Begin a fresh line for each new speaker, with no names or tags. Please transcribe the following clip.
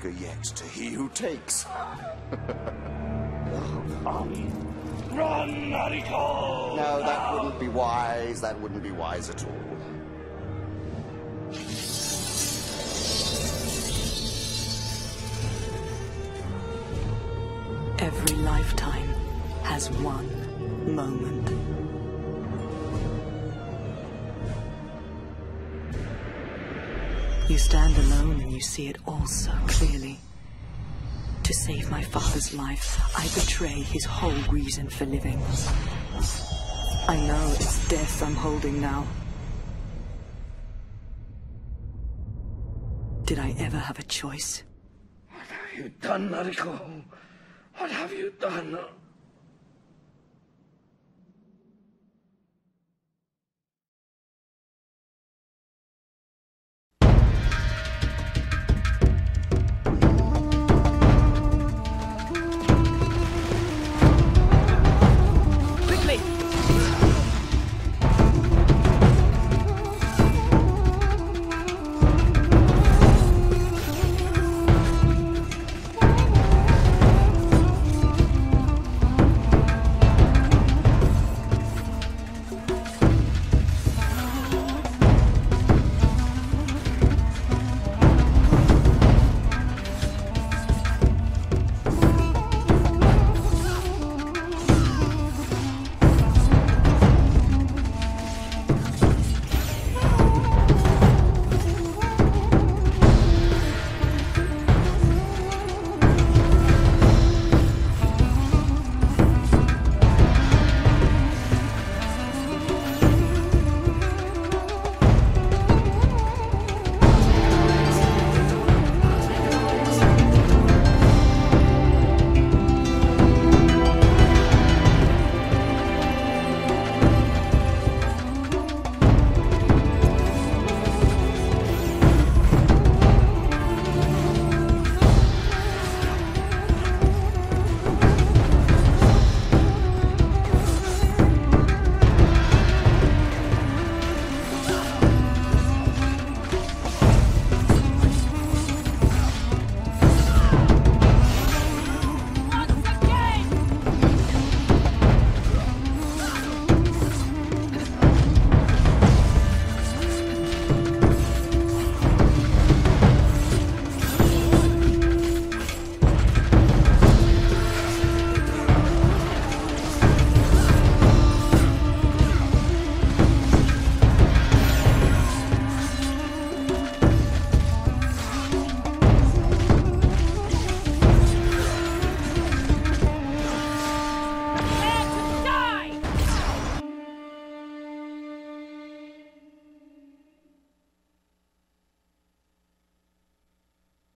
dagger yet to he who takes.
Run, Nariko!
No, that wouldn't be wise. That wouldn't be wise at all.
Every lifetime has one moment. You stand alone and you see it all so clearly. To save my father's life, I betray his whole reason for living. I know it's death I'm holding now. Did I ever have a choice?
What have you done, Nariko? What have you done?